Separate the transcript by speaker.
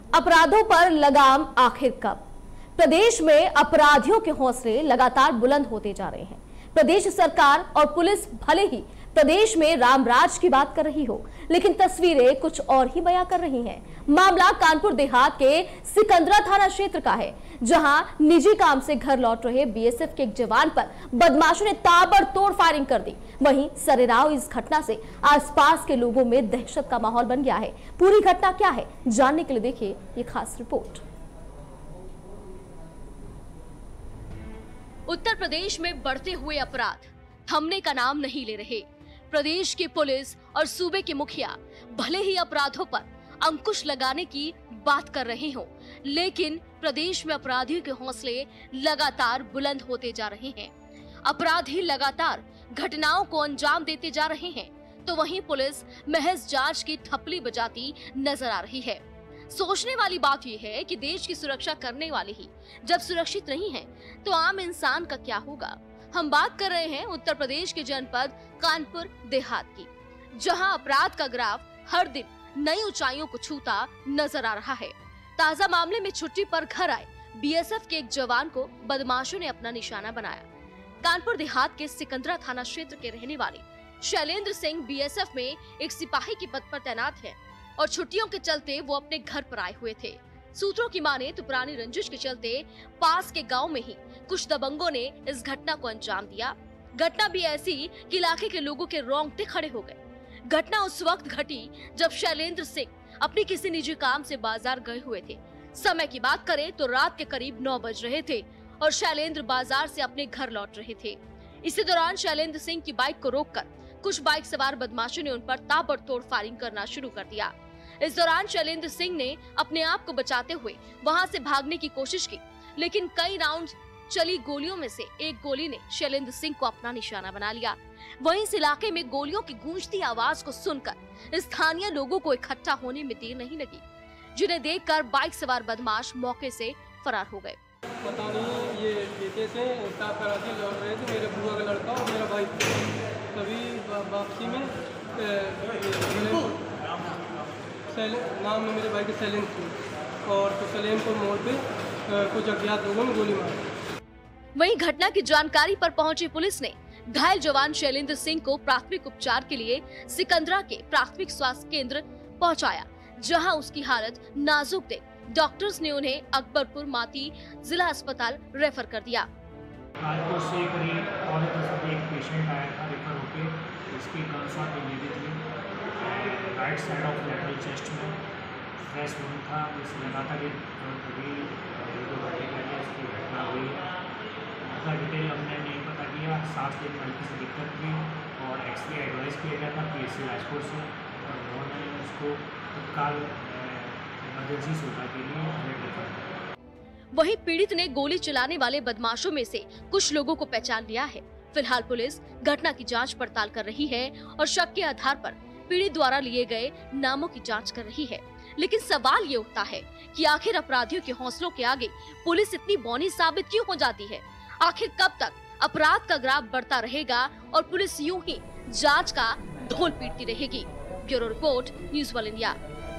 Speaker 1: अपराधों पर लगाम आखिर कब? प्रदेश में अपराधियों के हौसले लगातार बुलंद होते जा रहे हैं। प्रदेश सरकार और पुलिस भले ही प्रदेश में रामराज की बात कर रही हो, लेकिन तस्वीरें कुछ और ही बयां कर रही हैं। मामला कानपुर देहात के सिकंदरा थाना क्षेत्र का है, जहां निजी काम से घर लौट रहे बीएसएफ के एक जवान पर बदमाशों ने ताबड़तोड़ फायरिंग कर दी। वहीं सरेराव इस घटना से आसपास के लोगों में दहशत का माहौल बन गया है। पूरी घटना क्या है, जानने के लिए देखिए ये खास रिपोर्ट।
Speaker 2: उत्तर प्रदेश में बढ़ते हुए अपराध थमने का नाम नहीं ले रहे। प्रदेश की पुलिस और सूबे के मुखिया भले ही अपराधों पर अंकुश लगाने की बात कर रहे हों, लेकिन प्रदेश में अपराधियों के हौसले लगातार बुलंद होते जा रहे हैं। अपराधी लगातार घटनाओं को अंजाम देते जा रहे हैं, तो वहीं पुलिस महज जांच की थपली बजाती नजर आ रही है। सोचने वाली बात यह है कि देश की सुरक्षा करने वाले ही जब सुरक्षित नहीं हैं, तो आम इंसान का क्या होगा। हम बात कर रहे हैं उत्तर प्रदेश के जनपद कानपुर देहात की, जहां अपराध का ग्राफ हर दिन नई ऊंचाइयों को छूता नजर आ रहा है। ताजा मामले में छुट्टी पर घर आए बीएसएफ के एक जवान को बदमाशों ने अपना निशाना बनाया। कानपुर देहात के सिकंदरा थाना क्षेत्र के रहने वाले शैलेंद्र सिंह बीएसएफ में एक सिपाही के पद पर तैनात है और छुट्टियों के चलते वो अपने घर पर आए हुए थे। सूत्रों की माने तो पुरानी रंजिश के चलते पास के गांव में ही कुछ दबंगों ने इस घटना को अंजाम दिया। घटना भी ऐसी कि इलाके के लोगों के रोंगटे खड़े हो गए। घटना उस वक्त घटी जब शैलेंद्र सिंह अपनी किसी निजी काम से बाजार गए हुए थे। समय की बात करें तो रात के करीब 9 बज रहे थे और शैलेंद्र बाजार से अपने घर लौट रहे थे। इसी दौरान शैलेंद्र सिंह की बाइक को रोककर कुछ बाइक सवार बदमाशों ने उन पर ताबड़तोड़ फायरिंग करना शुरू कर दिया। इस दौरान शैलेंद्र सिंह ने अपने आप को बचाते हुए वहां से भागने की कोशिश की, लेकिन कई राउंड चली गोलियों में से एक गोली ने शैलेंद्र सिंह को अपना निशाना बना लिया। वहीं इस इलाके में गोलियों की गूंजती आवाज को सुनकर स्थानीय लोगों को इकट्ठा होने में देर नहीं लगी, जिन्हें देखकर बाइक सवार बदमाश मौके से फरार हो गए।
Speaker 3: पता नहीं ये बेटे से कराची लौट रहे थे, मेरे बुआ का लड़का और मेरा भाई। तभी वापसी में नाम है मेरे भाई के सैलेंद्र सिंह, और तो सलेमपुर मोड़ पे कुछ अज्ञात लोगों ने गोली मारी।
Speaker 2: वहीं घटना की जानकारी पर पहुंची पुलिस ने घायल जवान शैलेंद्र सिंह को प्राथमिक उपचार के लिए सिकंदरा के प्राथमिक स्वास्थ्य केंद्र पहुंचाया, जहां उसकी हालत नाजुक देख डॉक्टर्स ने उन्हें अकबरपुर माती जिला अस्पताल रेफर कर दिया।
Speaker 4: कानपुर से करीब 9:30 बजे एक पेशेंट आया था रेफर होके, इसकी गनशॉट इंजरी थी right side of lateral chest में, फ्रेश वुंड था। इस लगातार कभी 2 घंटे पहले इसकी घटना हुई है। उसका डिटेल हमने नहीं पता किया। 7 दिन में हल्की सी दिक्कत हुई और एक्सरे एडवाइस किया गया था पीएससी राजपुर से, और उन्होंने उसको तत्काल इमरजेंसी सुविधा के लिए रेफर किया।
Speaker 2: वहीं पीड़ित ने गोली चलाने वाले बदमाशों में से कुछ लोगों को पहचान लिया है। फिलहाल पुलिस घटना की जांच पड़ताल कर रही है और शक के आधार पर पीड़ित द्वारा लिए गए नामों की जांच कर रही है। लेकिन सवाल ये उठता है कि आखिर अपराधियों के हौसलों के आगे पुलिस इतनी बौनी साबित क्यों हो जाती है। आखिर कब तक अपराध का ग्राफ बढ़ता रहेगा और पुलिस यूं ही जांच का ढोल पीटती रहेगी। Bureau report, news world India.